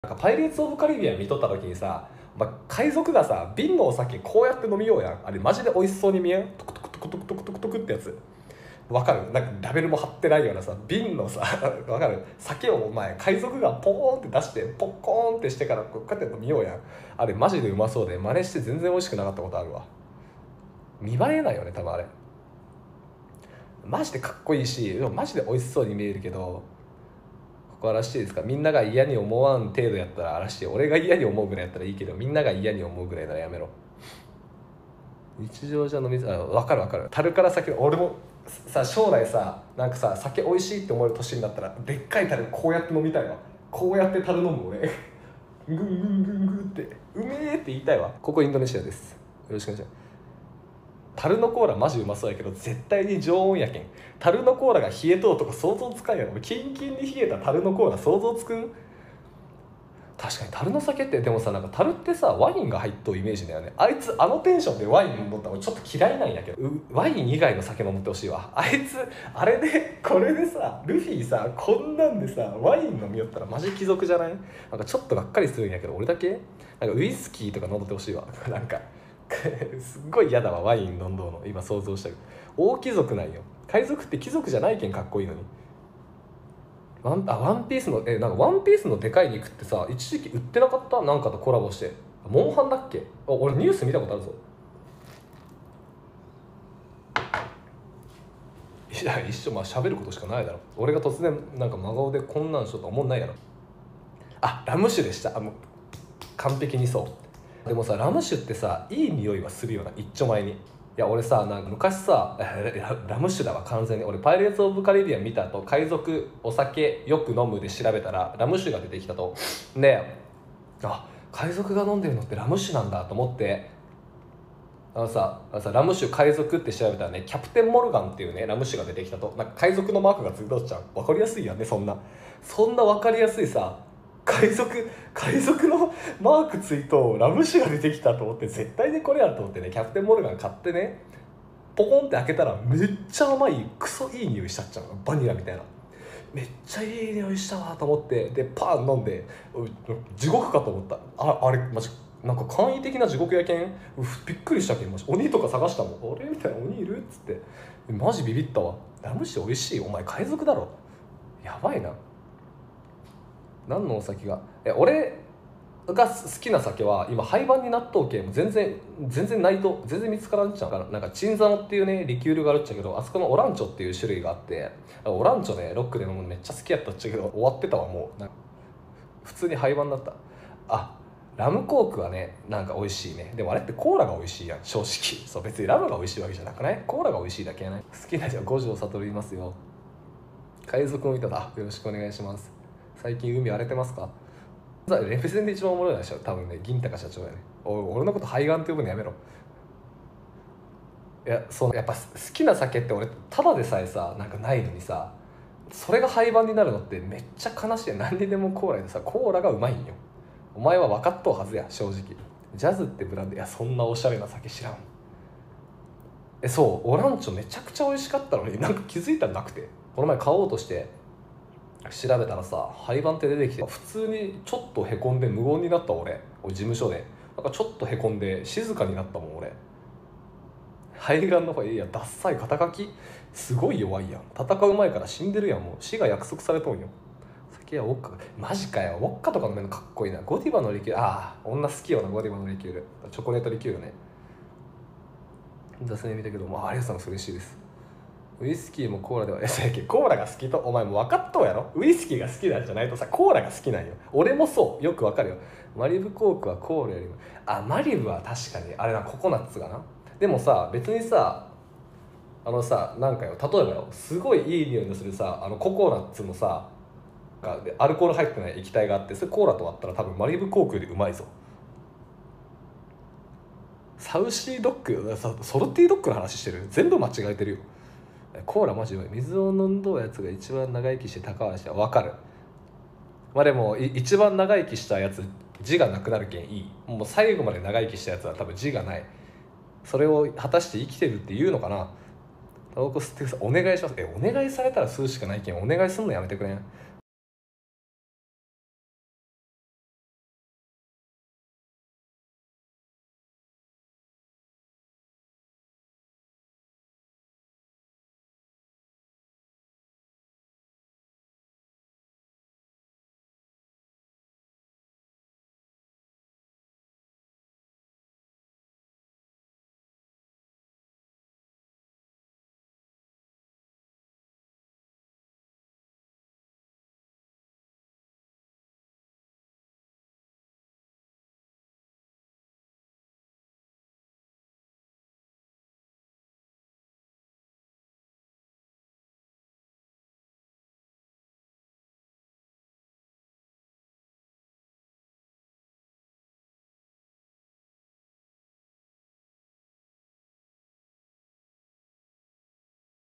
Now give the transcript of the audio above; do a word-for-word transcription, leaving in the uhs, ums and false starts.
なんかパイレーツ・オブ・カリビアン見とった時にさ、まあ、海賊がさ瓶のお酒こうやって飲みようやん。あれマジで美味しそうに見えん？トクトクトクトクトクトクトクってやつわかる？なんかラベルも貼ってないようなさ瓶のさわかる？酒をお前海賊がポーンって出してポッコーンってしてからこうやって飲みようやん。あれマジでうまそうで真似して全然美味しくなかったことあるわ。見栄えないよね多分あれ。マジでかっこいいしマジで美味しそうに見えるけど、ここ荒らしていいですか？みんなが嫌に思わん程度やったら荒らして、俺が嫌に思うぐらいやったらいいけど、みんなが嫌に思うぐらいならやめろ。日常じゃ飲みづらい。分かる分かる。樽から先俺もさ、将来さなんかさ酒美味しいって思える年になったらでっかい樽こうやって飲みたいわ。こうやって樽飲む俺グングングングンってうめえって言いたいわ。ここインドネシアです。よろしくお願いします。樽のコーラマジうまそうやけど絶対に常温やけん。樽のコーラが冷えとうとか想像つかんやろ。キンキンに冷えた樽のコーラ想像つくん？確かに樽の酒ってでもさ、なんか樽ってさワインが入っとうイメージだよね。あいつあのテンションでワイン飲んどったらちょっと嫌いなんやけど、ワイン以外の酒飲んでほしいわ。あいつあれでこれでさルフィさこんなんでさワイン飲みよったらマジ貴族じゃない？なんかちょっとがっかりするんやけど、俺だけなんかウイスキーとか飲んでほしいわなんかすっごい嫌だわワイン飲んどうの今想像したけど。大貴族なんよ。海賊って貴族じゃないけんかっこいいのに。ワンあワンピースのえなんかワンピースのでかい肉ってさ一時期売ってなかった？なんかとコラボしてモンハンだっけ？あ俺ニュース見たことあるぞ。いや一緒まあ喋ることしかないだろ。俺が突然なんか真顔でこんなんしようと思んないやろ。あラム酒でした。あもう完璧にそう。でもさラム酒ってさいい匂いはするよな一丁前に。いや俺さなんか昔さララム酒だわ完全に。俺パイレーツ・オブ・カリビアン見た後海賊お酒よく飲むで調べたらラム酒が出てきたと。であ海賊が飲んでるのってラム酒なんだと思って、あのさあのさラム酒海賊って調べたらねキャプテンモルガンっていうねラム酒が出てきたと。なんか海賊のマークがついとっちゃう。分かりやすいやんねそんなそんな分かりやすいさ海賊海賊のマークついとラム酒が出てきたと思って絶対にこれやと思ってねキャプテンモルガン買ってねポコンって開けたらめっちゃ甘いクソいい匂いしちゃっちゃうの。バニラみたいなめっちゃいい匂いしたわと思ってでパン飲んで地獄かと思った。ああれマジなんか簡易的な地獄やけんびっくりしたけんマジ鬼とか探したもん。あれみたいな鬼いるっつってマジビビったわ。ラム酒美味しい？お前海賊だろやばいな。何のお酒がえ俺が好きな酒は今廃盤になっとうけん全然全然ないと全然見つからんちゃうから。なんかチンザノっていうねリキュールがあるっちゃけどあそこのオランチョっていう種類があってオランチョねロックで飲むのめっちゃ好きやったっちゃけど終わってたわもう。なんか普通に廃盤だった。あラムコークはねなんか美味しいね。でもあれってコーラが美味しいやん正直。そう別にラムが美味しいわけじゃなくない？コーラが美味しいだけやない。好きな人は五条悟いますよ。海賊を見たらよろしくお願いします。最近海荒れてますか？レペゼンで一番おもろいでしょ多分ね銀高社長やね。お俺のこと肺がんって呼ぶのやめろ。いやそうやっぱ好きな酒って俺ただでさえさなんかないのにさそれが廃盤になるのってめっちゃ悲しい。何にでもコーラでさコーラがうまいんよ。お前は分かっとうはずや正直。ジャズってブランドいやそんなおしゃれな酒知らん。えそうオランチョめちゃくちゃ美味しかったのになんか気づいたらなくてこの前買おうとして調べたらさ廃盤って出てきて普通にちょっとへこんで無言になった俺俺事務所でなんかちょっとへこんで静かになったもん俺。肺がんの方いやダッサい肩書きすごい弱いやん。戦う前から死んでるやん。もう死が約束されとんよ。酒やウォッカマジかよ。ウォッカとか飲めるのかっこいいな。ゴディバのリキュールああ女好きよなゴディバのリキュールチョコレートリキュールね。雑に見たけど、まあ、ありがとうございます嬉しいです。ウイスキーもコーラではコーラが好きとお前も分かっとうやろ。ウイスキーが好きなんじゃないとさコーラが好きなんよ。俺もそうよく分かるよ。マリブコークはコーラよりもあマリブは確かにあれなココナッツがな。でもさ別にさあのさなんかよ例えばよすごいいい匂いのするさあのココナッツのさアルコール入ってない液体があってそれコーラと割ったら多分マリブコークよりうまいぞ。サウシードッグソルティードッグの話してる。全部間違えてるよ。コーラマジで水を飲んどうやつが一番長生きして高橋は分かる。まあでも一番長生きしたやつ字がなくなるけんいい。もう最後まで長生きしたやつは多分字がない。それを果たして生きてるって言うのかな。タバコ吸ってくださいお願いします。えお願いされたら吸うしかないけんお願いすんのやめてくれん。